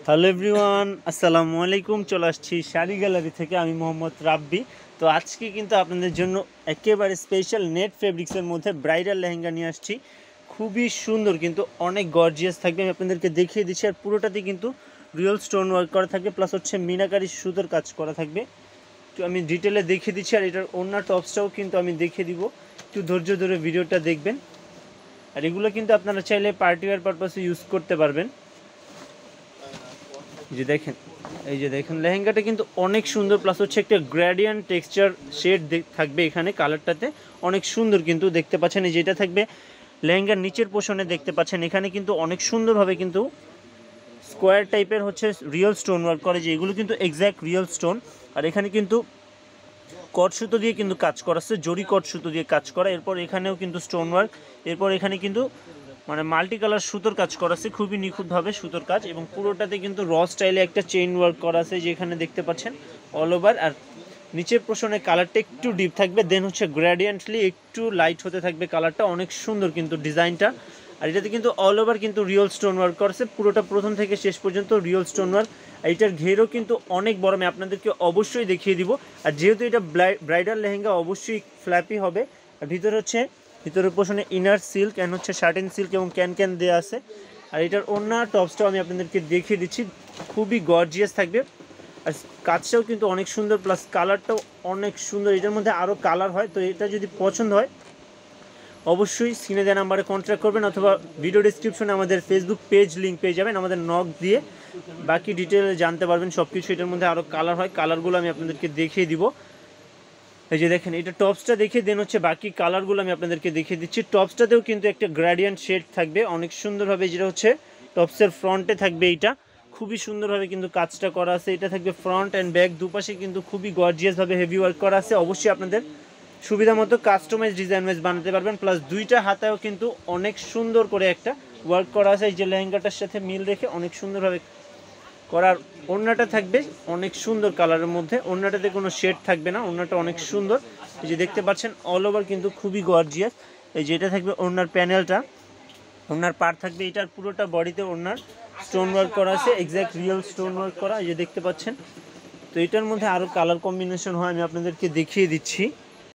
Hello everyone, আসসালামু আলাইকুম। চলে আসছি শাড়ি গ্যালারি থেকে, আমি মোহাম্মদ রাব্বি। তো আজকে কিন্তু আপনাদের জন্য একেবারে স্পেশাল নেট ফেব্রিক্সের মধ্যে ব্রাইডাল লেহেঙ্গা নিয়ে আসছি। খুবই সুন্দর, কিন্তু অনেক গর্জিয়াস থাকবে। আমি আপনাদেরকে দেখিয়ে দিচ্ছি। আর পুরোটাতে কিন্তু রিয়েল স্টোন ওয়ার্ক করা থাকবে, প্লাস হচ্ছে মিনাকারি সুতোর কাজ করা থাকবে। তো আমি ডিটেলে দেখিয়ে দিচ্ছি। আর এটার অন্য টপসটাও কিন্তু আমি দেখিয়ে দিব, একটু ধৈর্য ধরে ভিডিওটা দেখবেন। আর এগুলো কিন্তু আপনারা চাইলে পার্টি ওয়্যার পারপাসে ইউজ করতে পারবেন। এই যে দেখেন লেহেঙ্গাটা কিন্তু অনেক সুন্দর, প্লাস হচ্ছে একটা গ্রেডিয়েন্ট টেক্সচার শেড থাকবে এখানে। কালারটাতে অনেক সুন্দর কিন্তু দেখতে পাচ্ছেন। এই যেটা থাকবে লেহেঙ্গার নিচের পোর্শনে দেখতে পাচ্ছেন, এখানে কিন্তু অনেক সুন্দরভাবে কিন্তু স্কোয়ার টাইপের হচ্ছে রিয়েল স্টোন ওয়ার্ক করে, যে এগুলো কিন্তু এক্স্যাক্ট রিয়েল স্টোন। আর এখানে কিন্তু কট সুতো দিয়ে কিন্তু কাজ করা আছে, জরি কট সুতো দিয়ে কাজ করা। এরপর এখানেও কিন্তু স্টোন ওয়ার্ক। এরপর এখানে কিন্তু মাল্টি কালার সুতোর কাজ করা আছে, খুবই নিখুঁতভাবে সুতোর কাজ। এবং পুরোটাতে কিন্তু র স্টাইলে একটা চেইন ওয়ার্ক করা আছে, যেখানে দেখতে পাচ্ছেন অল ওভার। আর নিচের পোর্শনের কালারটা একটু ডিপ থাকবে, দেন হচ্ছে গ্রেডিয়েন্টলি একটু লাইট হতে থাকবে কালারটা। অনেক সুন্দর কিন্তু ডিজাইনটা। আর এটাতে কিন্তু অল ওভার কিন্তু রিয়েল স্টোন ওয়ার্ক করছে, পুরোটা প্রথম থেকে শেষ পর্যন্ত রিয়েল স্টোন ওয়ার্ক। আর এটার ঘেরও কিন্তু অনেক বড়, আমি আপনাদেরকে অবশ্যই দেখিয়ে দিব। আর যেহেতু এটা ব্রাইডাল লেহেঙ্গা, অবশ্যই ফ্ল্যাপি হবে। আর ভিতরের পোর্শনে ইনার সিল্ক অ্যান্ড হচ্ছে শার্টেন সিল্ক এবং ক্যান দেওয়া আছে। আর এটার অন্য টপসটাও আমি আপনাদেরকে দেখিয়ে দিচ্ছি, খুবই গর্জিয়াস থাকবে। আর কাজটাও কিন্তু অনেক সুন্দর, প্লাস কালারটাও অনেক সুন্দর। এটার মধ্যে আরও কালার হয়, তো এটা যদি পছন্দ হয় অবশ্যই স্ক্রিনে দেওয়া নাম্বারে কন্ট্যাক্ট করবেন, অথবা ভিডিও ডিসক্রিপশনে আমাদের ফেসবুক পেজ লিঙ্ক পেয়ে যাবেন। আমাদের নক দিয়ে বাকি ডিটেলে জানতে পারবেন সব কিছু। এটার মধ্যে আরও কালার হয়, কালারগুলো আমি আপনাদেরকে দেখিয়ে দিব। এই যে দেখেন, এটা টপসটা দেখিয়ে দেন হচ্ছে বাকি কালারগুলো আমি আপনাদেরকে দেখিয়ে দিচ্ছি। টপসটাতেও কিন্তু একটা গ্রেডিয়েন্ট শেড থাকবে অনেক সুন্দরভাবে, যেটা হচ্ছে টপসের ফ্রন্টে থাকবে। এইটা খুবই সুন্দরভাবে কিন্তু কাজটা করা আছে। এটা থাকবে ফ্রন্ট অ্যান্ড ব্যাক দুপাশে কিন্তু খুবই গর্জিয়াসভাবে হেভি ওয়ার্ক করা আছে। অবশ্যই আপনাদের সুবিধা মতো কাস্টমাইজ ডিজাইন ওয়াইজ বানাতে পারবেন। প্লাস দুইটা হাতেও কিন্তু অনেক সুন্দর করে একটা ওয়ার্ক করা আছে, এই যে লেহেঙ্গাটার সাথে মিল রেখে অনেক সুন্দরভাবে করার। ওড়নাটা থাকবে অনেক সুন্দর কালারের মধ্যে, ওড়নাটাতে কোনো শেড থাকবে না, ওড়নাটা অনেক সুন্দর। এই যে দেখতে পাচ্ছেন অল ওভার কিন্তু খুবই গর্জিয়াস। এই যে এটা থাকবে ওড়নার প্যানেলটা, ওড়নার পার থাকবে, এটার পুরোটা বডিতে ওড়নার স্টোন ওয়ার্ক করা আছে, এক্স্যাক্ট রিয়েল স্টোন ওয়ার্ক করা। এই যে দেখতে পাচ্ছেন। তো এটার মধ্যে আরও কালার কম্বিনেশন হয়, আমি আপনাদেরকে দেখিয়ে দিচ্ছি।